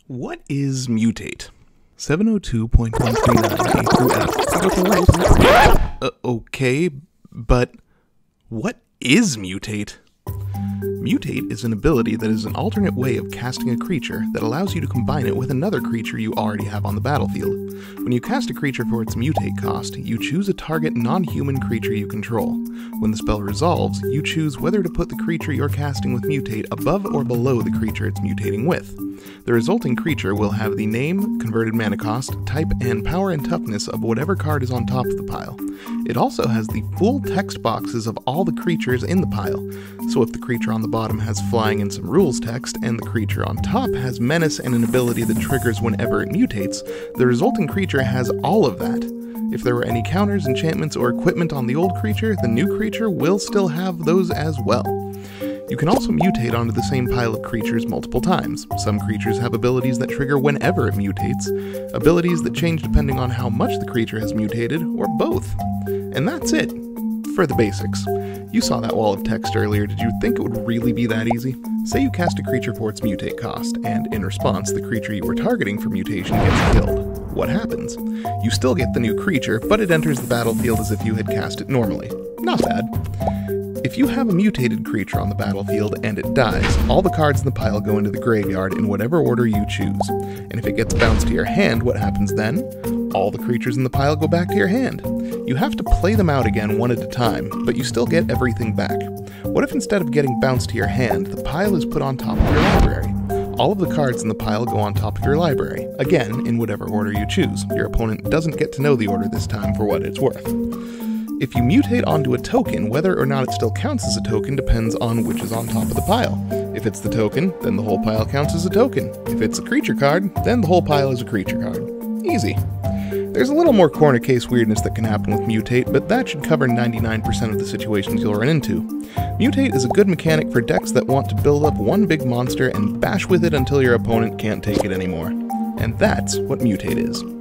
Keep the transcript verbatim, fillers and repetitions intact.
What is mutate? seven oh two point one three nine A through F. Uh, okay, but what is mutate? Mutate is an ability that is an alternate way of casting a creature that allows you to combine it with another creature you already have on the battlefield. When you cast a creature for its mutate cost, you choose a target non-human creature you control. When the spell resolves, you choose whether to put the creature you're casting with mutate above or below the creature it's mutating with. The resulting creature will have the name, converted mana cost, type, and power and toughness of whatever card is on top of the pile. It also has the full text boxes of all the creatures in the pile, so if the creature on the bottom has flying and some rules text, and the creature on top has menace and an ability that triggers whenever it mutates, the resulting creature has all of that. If there were any counters, enchantments, or equipment on the old creature, the new creature will still have those as well. You can also mutate onto the same pile of creatures multiple times. Some creatures have abilities that trigger whenever it mutates, abilities that change depending on how much the creature has mutated, or both. And that's it for the basics. You saw that wall of text earlier. Did you think it would really be that easy? Say you cast a creature for its mutate cost, and in response, the creature you were targeting for mutation gets killed. What happens? You still get the new creature, but it enters the battlefield as if you had cast it normally. Not bad. If you have a mutated creature on the battlefield and it dies, all the cards in the pile go into the graveyard in whatever order you choose. And if it gets bounced to your hand, what happens then? All the creatures in the pile go back to your hand. You have to play them out again one at a time, but you still get everything back. What if instead of getting bounced to your hand, the pile is put on top of your library? All of the cards in the pile go on top of your library, again in whatever order you choose. Your opponent doesn't get to know the order this time for what it's worth. If you mutate onto a token, whether or not it still counts as a token depends on which is on top of the pile. If it's the token, then the whole pile counts as a token. If it's a creature card, then the whole pile is a creature card. Easy. There's a little more corner case weirdness that can happen with mutate, but that should cover ninety-nine percent of the situations you'll run into. Mutate is a good mechanic for decks that want to build up one big monster and bash with it until your opponent can't take it anymore. And that's what mutate is.